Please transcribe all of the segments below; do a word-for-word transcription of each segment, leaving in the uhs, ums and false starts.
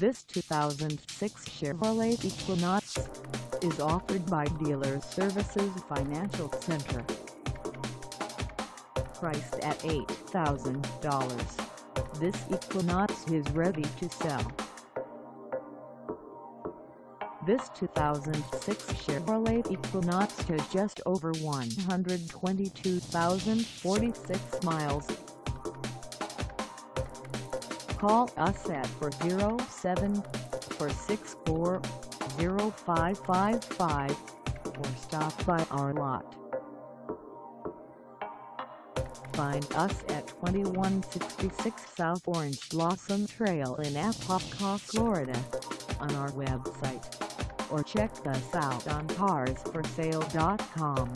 This two thousand six Chevrolet Equinox is offered by Dealer Services Financial Center. Priced at eight thousand dollars, this Equinox is ready to sell. This two thousand six Chevrolet Equinox has just over one hundred twenty-two thousand forty-six miles. Call us at four oh seven, four six four, oh five five five or stop by our lot. Find us at twenty-one sixty-six South Orange Blossom Trail in Apopka, Florida, on our website, or check us out on cars for sale dot com.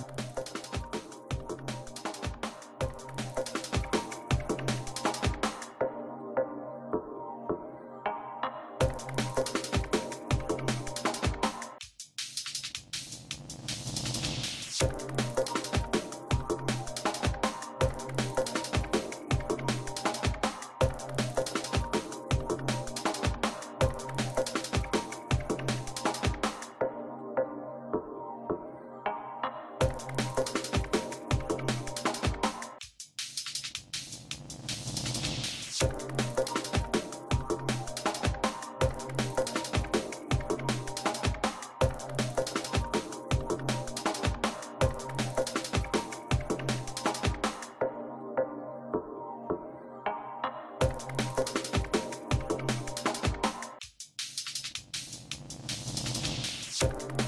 You